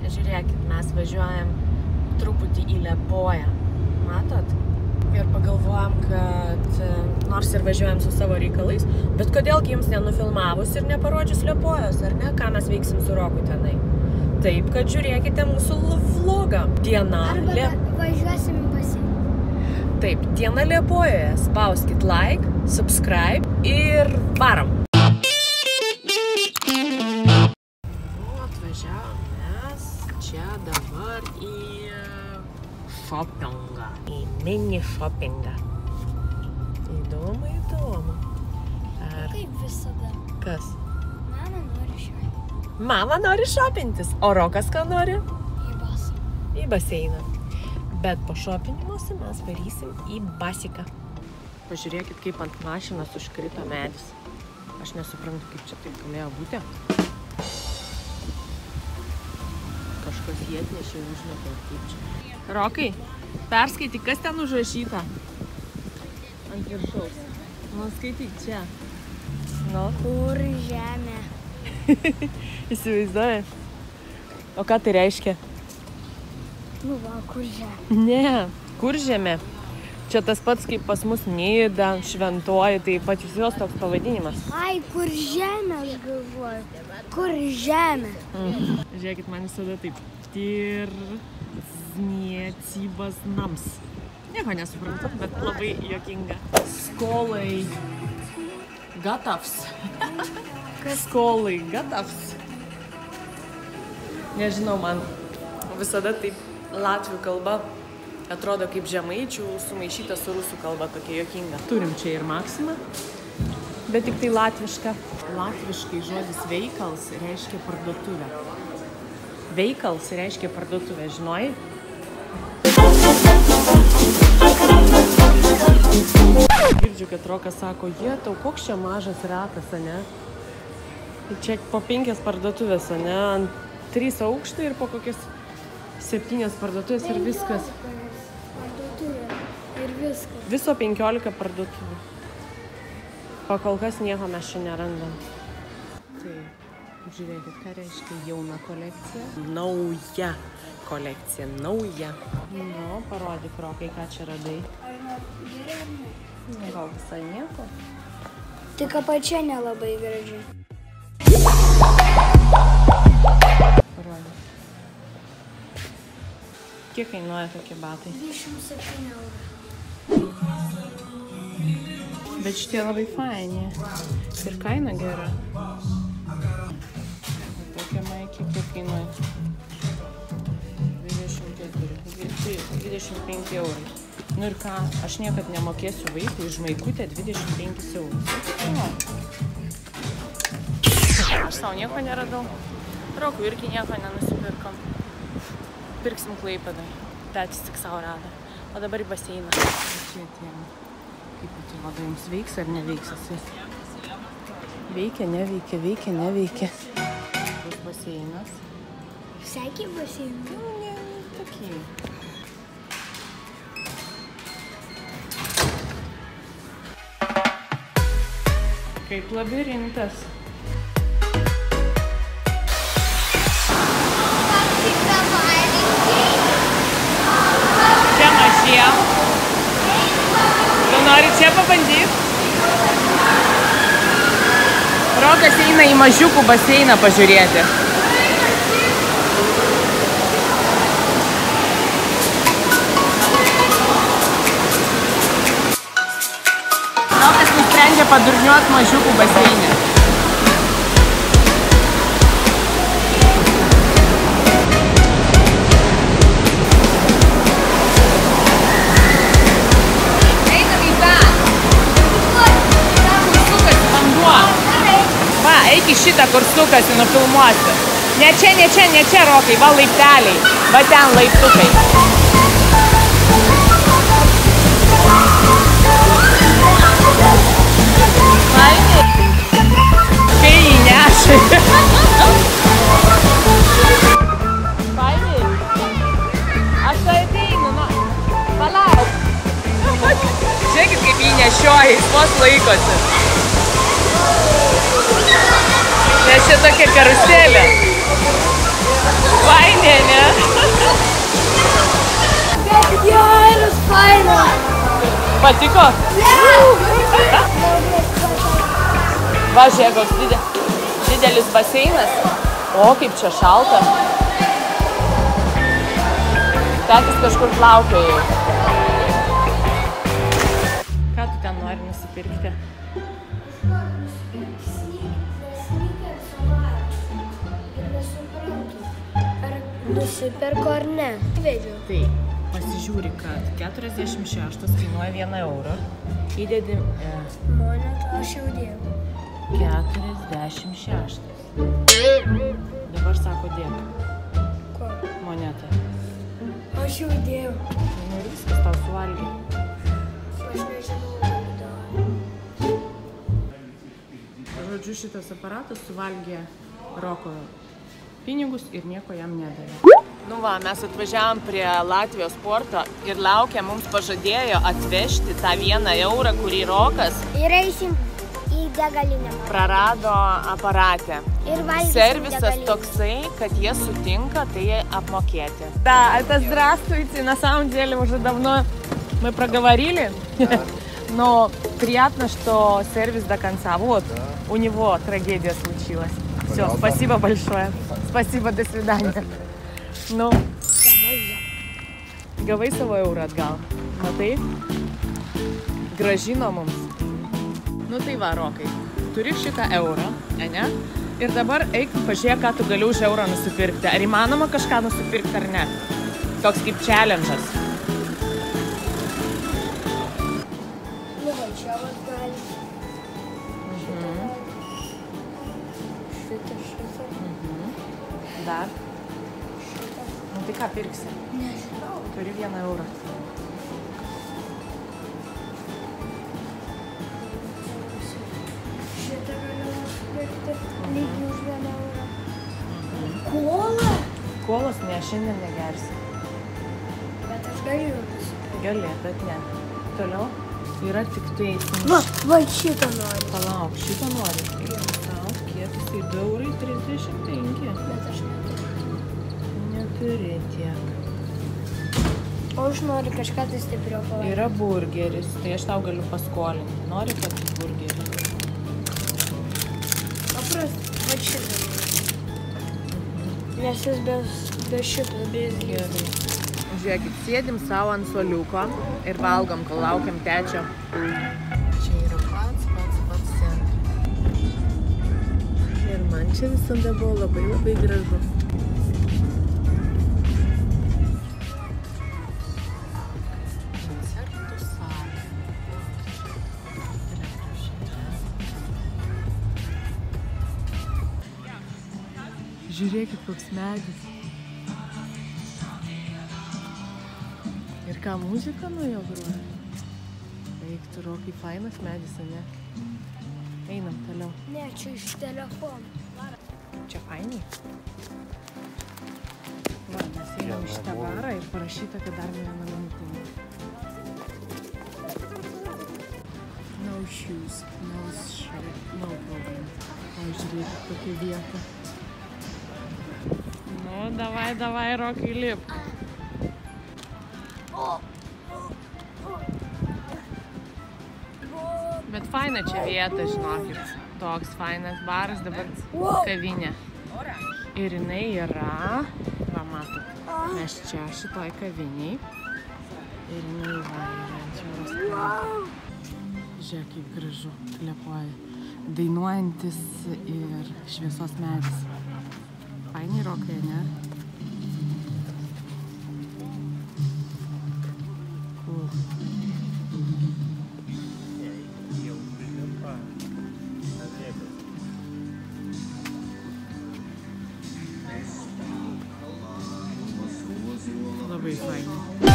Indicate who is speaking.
Speaker 1: Žiūrėkit, mes važiuojam truputį į Liepoją. Matot? Ir pagalvojam, kad nors ir važiuojam su savo reikalais, bet kodėlgi jums nenufilmavus ir neparodžius Liepojos, ar ne? Ką mes veiksim su Roku tenai? Taip, kad žiūrėkite mūsų vlogą. Diena
Speaker 2: važiuosim pasiimti.
Speaker 1: Taip, diena Liepojoje. Spauskit like, subscribe ir varam. Atvažiavom mes čia dabar į šopingą. Į mini šopingą. Įdomu.
Speaker 2: Kaip visada.
Speaker 1: Kas?
Speaker 2: Mama nori šopinti.
Speaker 1: Mama nori šopintis. O Rokas ką nori? Į baseiną. Bet po šopinimuose mes varysim į basiką. Pažiūrėkit, kaip ant mašinos užkrito medis. Aš nesuprantu, kaip čia taip galėjo būti. Kažkas jį atnešė ir užmetė, kaip čia. Rokai, perskaityk, kas ten užrašyta? Ant viršaus. Nu, skaityk čia. Nu.
Speaker 2: Kur žemė?
Speaker 1: Įsivaizduoji? O ką tai reiškia?
Speaker 2: Nu va, kur žemė?
Speaker 1: Ne, kur žemė? Čia tas pats kaip pas mus Nida, Šventoji, tai pat jos toks pavadinimas.
Speaker 2: Ai, kur žemė, aš galvoju. Kur žemė?
Speaker 1: Žiūrėkit, man visada taip. Tirdzniecybos nams. Nieko nesuprantu, bet labai juokinga. Skolai gatavs. Skolai gatavs. Nežinau, man visada taip latvių kalba atrodo kaip žemaičių sumaišyta su rusų kalba, tokia juokinga. Turim čia ir Maksimą, bet tik tai latviška. Latviškai žodis veikals reiškia parduotuvę. Veikals reiškia parduotuvę, žinojai? Girdžiu, kad Rokas sako, tau koks čia mažas ratas, ane? Čia po 5 parduotuvės, ane? Ant 3 aukštai ir po kokias 7 parduotuvės ir viskas.
Speaker 2: Ir viskas.
Speaker 1: Viso 15 parduotuvių. Pakol kas nieko mes čia nerandam. Tai, žiūrėkit, ką reiškia jauna kolekcija. Nauja kolekcija, nauja. Nu, parodyk, Rokai, ką čia radai. Gal visai nieko?
Speaker 2: Tik apačia nelabai graži.
Speaker 1: Parodyk. Kiek kainuoja tokie batai?
Speaker 2: 27 eurų.
Speaker 1: Bet šitie labai faini. Ir kaina gera. Tokia maikė, kiek kainuoja? 25 eurai. Nu ir ką, aš niekad nemokėsiu vaikui už maikutę 25 eurus. Aš savo nieko neradau. Rokui irgi nieko nenusipirkom. Pirksim Klaipėdai. Tėtis tik savo rado. O dabar į baseiną. Čia atėjom. Kaip atrodo, jums veiks ar neveiks jis? Veikia, neveikia, veikia, neveikia. Bus baseinas.
Speaker 2: Sekė baseiną?
Speaker 1: Ne, tokie. Kaip labirintas. Čia mažiem. Tu nori čia pabandyti? Rokas eina į mažiukų baseiną pažiūrėti. Rokas nusprendžia padurniuot mažiukų baseinę. Eik į šitą, kur sukasi, nufilmuosiu. Ne čia, Rokai, va laipteliai. Va ten laiptukai. Fainiai. Kai jį neša. Fainiai. Aš tai ateinu, palauk. Žiūrėkit, kaip jį nešioja, jis vos laikosi. Nes čia tokia karuselė. Fainė, Patiko? Va, žiūrėk, koks didelis baseinas. O, kaip čia šalta. Tetis kažkur plaukioja. Ką tu ten nori nusipirkti?
Speaker 2: Nusipirko ar ne?
Speaker 1: Tai pasižiūri, kad 46 kainuoja 1 eurą. Įdedi...
Speaker 2: Monetą aš jau dėjau.
Speaker 1: 46. Dabar sako dėk.
Speaker 2: Ko?
Speaker 1: Monetą.
Speaker 2: Aš jau dėjau.
Speaker 1: Nu ir viskas tau suvalgė.
Speaker 2: Aš nežinau, kaip darau.
Speaker 1: Žodžiu, šitas aparatas suvalgė Roko pinigus ir nieko jam nedavė. Nu va, mes atvažiavom prie Latvijos porto ir laukia, mums pažadėjo atvežti tą 1 eurą, kurį Rokas
Speaker 2: Ir eisim į degalinę.
Speaker 1: prarado aparate.
Speaker 2: Ir valgysim
Speaker 1: Servisas
Speaker 2: degalinę.
Speaker 1: toksai, kad jie суtinка tai apмокети. Да, это здравствуйте. На самом деле уже давно мы проговорили. Но приятно, что сервис до конца. Вот, у него трагедия случилась. Все, спасибо большое. Спасибо, до свидания. Nu, gavai savo eurą atgal. Matai? Grąžino mums. Nu tai va, Rokai, turi šitą eurą, ne? Ir dabar eik pažiūrėk, ką tu gali už eurą nusipirkti. Ar įmanoma kažką nusipirkti ar ne? Toks kaip challenge'as.
Speaker 2: Nu, va, čia vas gali. Šitą.
Speaker 1: Dar? Nu tai ką pirksi?
Speaker 2: Nežinau.
Speaker 1: Turi 1 eurą.
Speaker 2: Šitą galiu nusipirkti. Lygiai už 1 eurą. Kola?
Speaker 1: Kolos ne, šiandien negersi.
Speaker 2: Bet aš galiu nusipirkti.
Speaker 1: Gali, bet ne. Toliau yra tik tai...
Speaker 2: Va, šitą noriu.
Speaker 1: Palauk, šitą nori. Palauk, kiek jisai 2,35 €.
Speaker 2: Bet aš neturiu.
Speaker 1: Neturi tiek.
Speaker 2: O aš noriu kažką tai stipriau pavalgyti.
Speaker 1: Yra burgeris, tai aš tau galiu paskolinti. Nori tokį burgerį?
Speaker 2: Paprastai, va šitą. Nes jis be šito, be
Speaker 1: Gerai. Žiūrėkit, sėdim savo ant suoliuko ir valgom, kol laukiam tečio. Čia yra pats centras. Ir man čia visada buvo labai gražu. Koncertų salė. Žiūrėkit, koks medis. Ir ką muzika nuo jo groja? Eiktų, Rokai, fainas medis, ne? Einam toliau.
Speaker 2: Ne, čia iš telefono.
Speaker 1: Čia fainiai. Va, mes einam iš tą barą ir parašyta, kad dar 1 minutė. No shoes, no shirt, no problem. O, žiūrėkit, kokia vieta. Nu, davai, Rokai, lipk. Bet faina čia vieta, žinokit. Toks fainas baras, dabar kavinė. Ir jinai yra, va matot, mes čia šitoj kaviniai. Ir jinai va yra ant jūros kranto. Žiūrėk, kaip gražu, kvėpuoja. Dainuojantis ir šviesos medis. Fainiai, Rokai, ne? Cool. Labai fainai.